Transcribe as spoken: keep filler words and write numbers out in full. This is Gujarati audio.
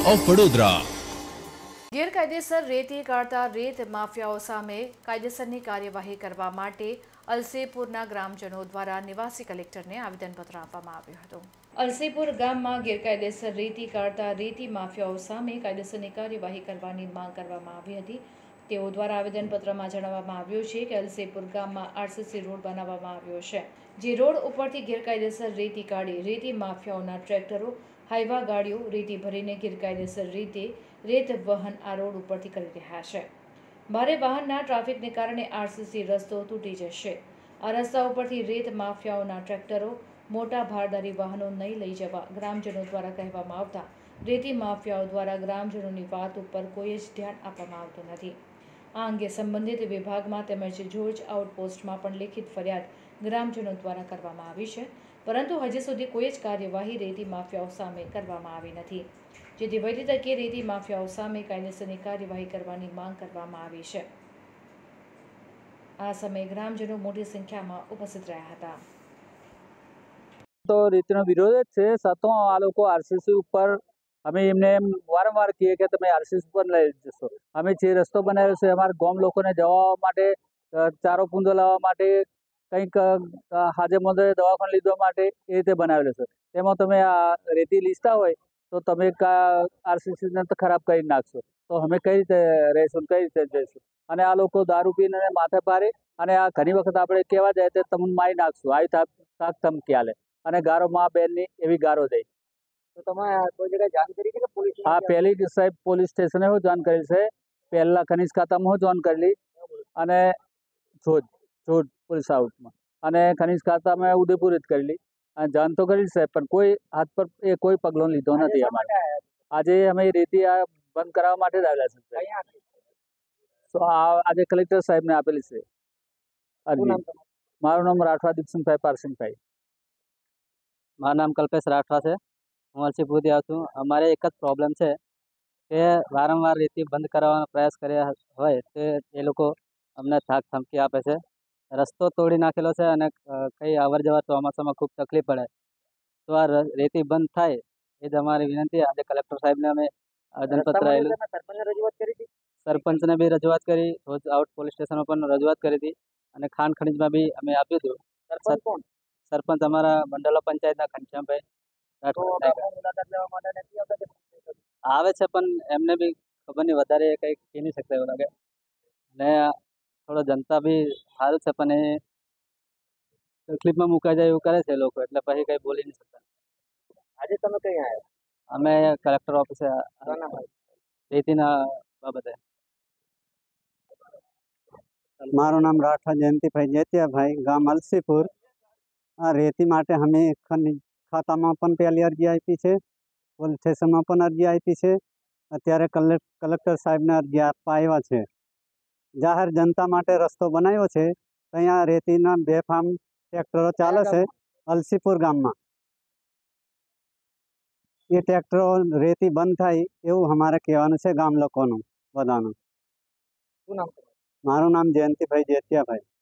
ઓફ વડોદરા। ગેરકાયદેસર રેતી કાઢતા રેત માફિયાઓ સામે કાયદેસરની કાર્યવાહી કરવા માટે અલસીપુરના ગ્રામજનો દ્વારા નિવાસી કલેક્ટરને આવેદનપત્ર આપવામાં આવ્યું હતું। અલસીપુર ગામમાં ગેરકાયદેસર રેતી કાઢતા રેતી માફિયાઓ સામે કાયદેસરની કાર્યવાહી કરવાની માંગ કરવામાં આવી હતી। તેઓ દ્વારા આવેદનપત્રમાં જણાવવામાં આવ્યું છે કે અલસીપુર ગામમાં આરસીસી રોડ બનાવવામાં આવ્યો છે, જે રોડ ઉપરથી ગેરકાયદેસર રેતી કાઢી રેતી માફિયાઓના ટ્રેક્ટરો, હાઈવા ગાડીઓ રેતી ભરીને ગેરકાયદેસર રીતે રેત વહન આ રોડ ઉપરથી કરી રહ્યા છે। ભારે વાહનના ટ્રાફિકને કારણે આરસીસી રસ્તો તૂટી જશે। આ રસ્તા ઉપરથી રેત માફિયાઓના ટ્રેક્ટરો, મોટા ભારદારી વાહનો નહીં લઈ જવા ગ્રામજનો દ્વારા કહેવામાં આવતા રેતી માફિયાઓ દ્વારા ગ્રામજનોની વાત ઉપર કોઈ જ ધ્યાન આપવામાં આવતું નથી। આ અંગે સંબંધિત વિભાગમાં તેમજ જોર્જ આઉટપોસ્ટમાં પણ લેખિત ફરિયાદ ગ્રામજનો દ્વારા કરવામાં આવી છે, પરંતુ હજી સુધી કોઈ જ કાર્યવાહી રેતી માફિયાઓ સામે કરવામાં આવી નથી, જેથી વહેલી તકે રેતી માફિયાઓ સામે કાયદેસરની કાર્યવાહી કરવાની માંગ કરવામાં આવી છે। આ સમયે ગ્રામજનો મોટી સંખ્યામાં ઉપસ્થિત રહ્યા હતા। તો રીતનો વિરોધ જ છે, છતાં આ લોકો આરસીસી ઉપર અમે એમને એમ વારંવાર કહીએ કે તમે આરસીસી ઉપર લઈ જશો। અમે જે રસ્તો બનાવ્યો છે અમારા ગામ લોકોને જવા માટે, ચારો પૂંજો લાવવા માટે, કંઈક હાજે મોદે દવાખાને લીધવા માટે એ રીતે બનાવેલો છે। તેમાં તમે આ રેતી લીસતા હોય તો તમે આરસીસીને તો ખરાબ કરી નાખશો, તો અમે કઈ રીતે રહીશું, કઈ રીતે જઈશું? અને આ લોકો દારૂ પીને માથે પારે અને આ ઘણી વખત આપણે કહેવા જાય તો તમને મારી નાખશું, આવી તાક ધમકી આલે અને ગારો મા બેનની એવી ગારો દઈ। તો તમે કોઈ જગ્યાએ જાણ કરી કે પોલીસ? હા, પહેલી સાહેબ પોલીસ સ્ટેશને હું જાણ કરી છે, પહેલા ખનીજ ખાતામાં હું જાણ કરેલી અને જોજ જોજ પોલીસ આઉટમાં અને ખનીજ ખાતામાં ઉદયપુર જ કરેલી અને જાણ તો કરી સાહેબ, પણ કોઈ હાથ પર એ કોઈ પગલો લીધો નથી અમારે। આજે અમે રેતી આ બંધ કરાવવા માટે જ આવ્યા છે, તો આજે કલેક્ટર સાહેબને આપેલી છે અરજી। મારું નામ રાઠવા દીપસિંહભાઈ પારસિંગભાઈ। મારું નામ કલ્પેશ રાઠવા છે, હું અલસીપુરથી આવું છું। અમારે એક જ પ્રોબ્લેમ છે કે વારંવાર રેતી બંધ કરાવવાનો પ્રયાસ કર્યા હોય તે એ લોકો અમને થાક ધમકી આપે છે। રસ્તો તોડી નાખેલો છે અને કંઈ અવર જવર ચોમાસામાં ખૂબ તકલીફ પડે, તો આ રેતી બંધ થાય એ જ અમારી વિનંતી। આજે કલેક્ટર સાહેબને અમે આવેદનપત્ર આવેલું, સરપંચને બી રજૂઆત કરી, રોજ આઉટ પોલીસ સ્ટેશનમાં પણ રજૂઆત કરી હતી અને ખાણ ખનીજમાં બી અમે આપ્યું હતું। સરપંચ અમારા મંડલા પંચાયતના ઘનશ્યામભાઈ આવે છે, પણ એમને બી ખબર નહીં, વધારે કંઈ કહી નહીં શકતા એવું લાગે। અને થોડો જનતા બી સારું છે, પણ એ તકલીફમાં મુકાઈ જાય એવું કરે છે લોકો, એટલે પછી કંઈ બોલી નહીં શકતા। આજે તમે કઈ આવ્યા? અમે કલેક્ટર ઓફિસે રેતીના બાબતે। મારું નામ રાઠવા જયંતિભાઈ જેતિયાભાઈ, ગામ અલસીપુર। આ રેતી માટે અમે ખનીજ ખાતામાં પણ પહેલી અરજી આપી છે, પોલીસ સ્ટેશનમાં પણ અરજી આપી છે, અત્યારે કલેક્ટર સાહેબને અરજી આપવા આવ્યા છે। જાહેર જનતા માટે રસ્તો બનાવ્યો છે, ત્યાં રેતીના બેફામ ટ્રેક્ટરો ચાલે છે અલસીપુર ગામમાં। એ ટ્રેક્ટરો રેતી બંધ થાય એવું અમારે કહેવાનું છે ગામ લોકોનું બધાનું। શું નામ? મારું નામ જયંતિભાઈ જેતિયાભાઈ।